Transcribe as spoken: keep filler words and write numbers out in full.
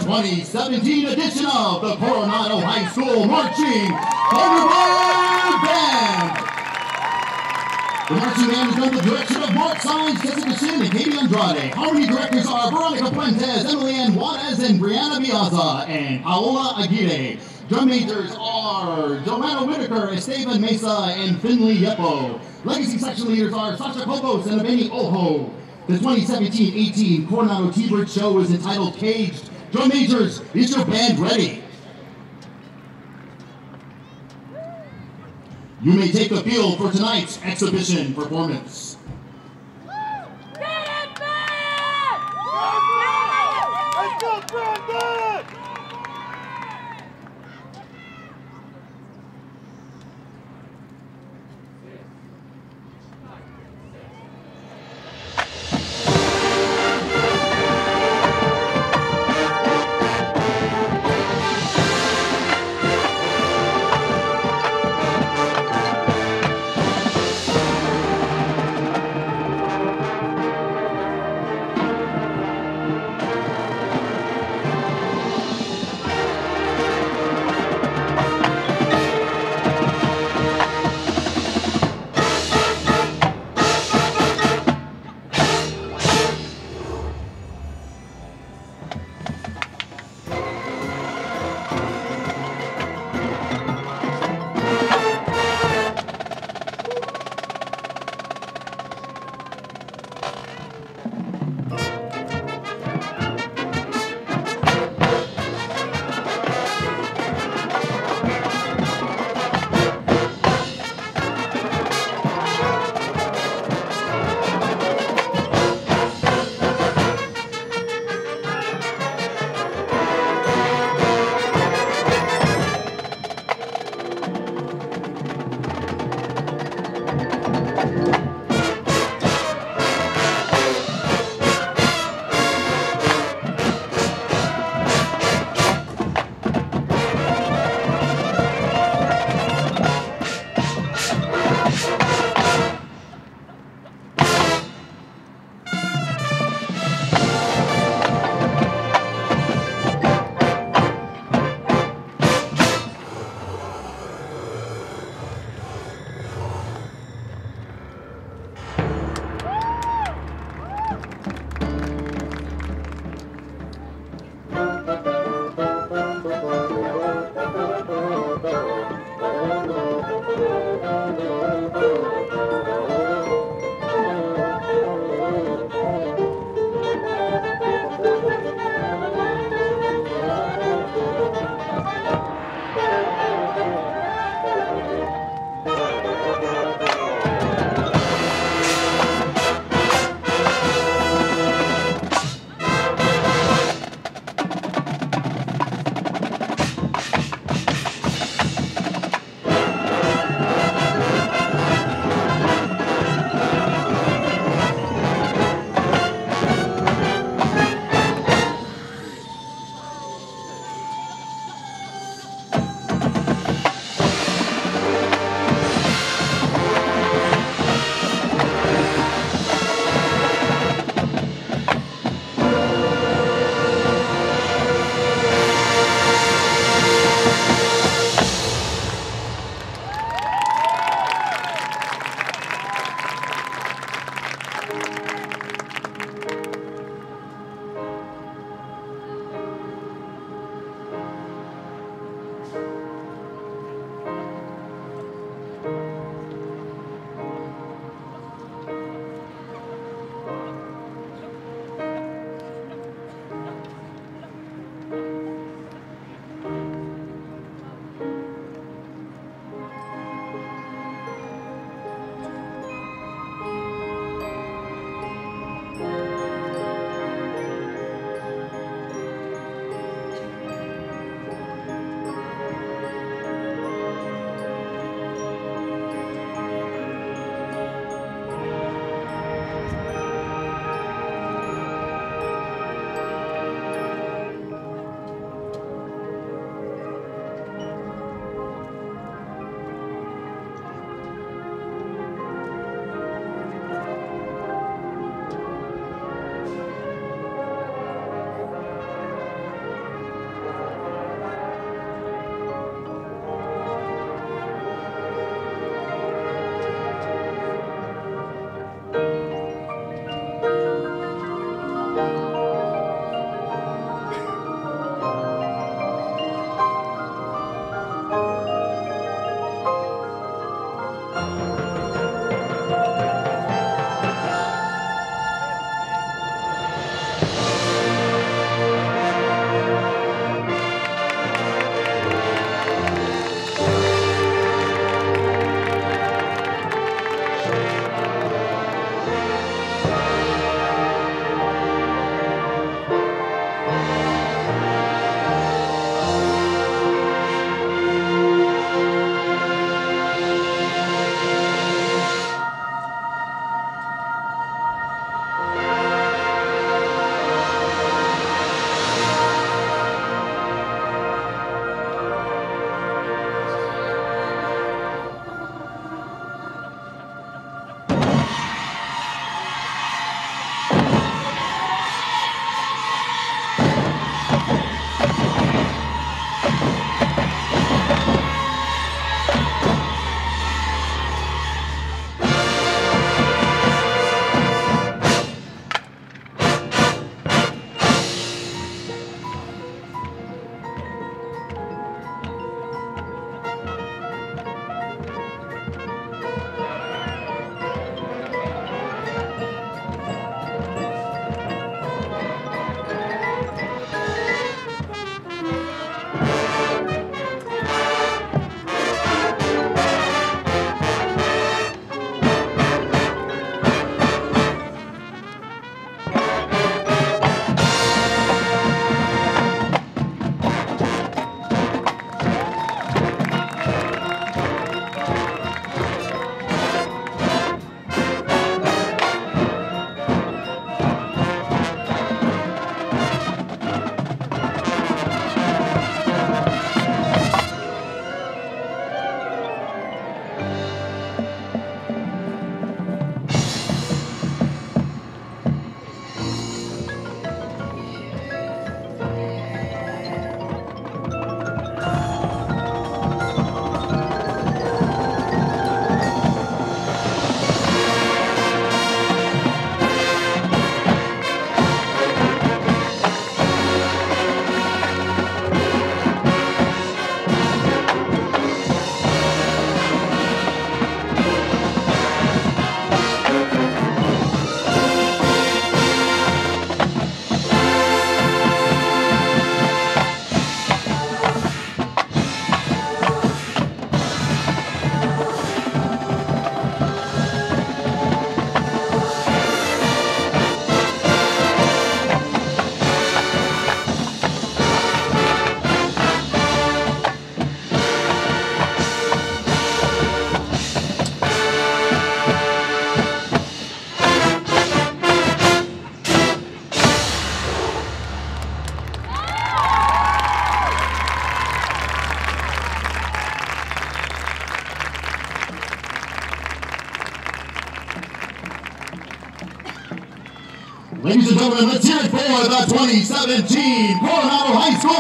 twenty seventeen edition of the Coronado High School Marching Thunderbird Band. The marching band is under the direction of Mark Saenz, Jessica Shin, and Katie Andrade. Harmony directors are Veronica Fuentes, Emily Ann Juarez, and Brianna Biaza, and Paola Aguirre. Drum majors are Joanna Whitaker, Esteban Mesa, and Finley Yeppo. Legacy section leaders are Sasha Cobos and Aveni Ojo. The twenty seventeen eighteen Coronado T-Bird Show is entitled Caged. Drum majors, is your band ready? You may take the field for tonight's exhibition performance. Let's go, Brandon! Ladies and gentlemen, let's hear it for the twenty seventeen Coronado High School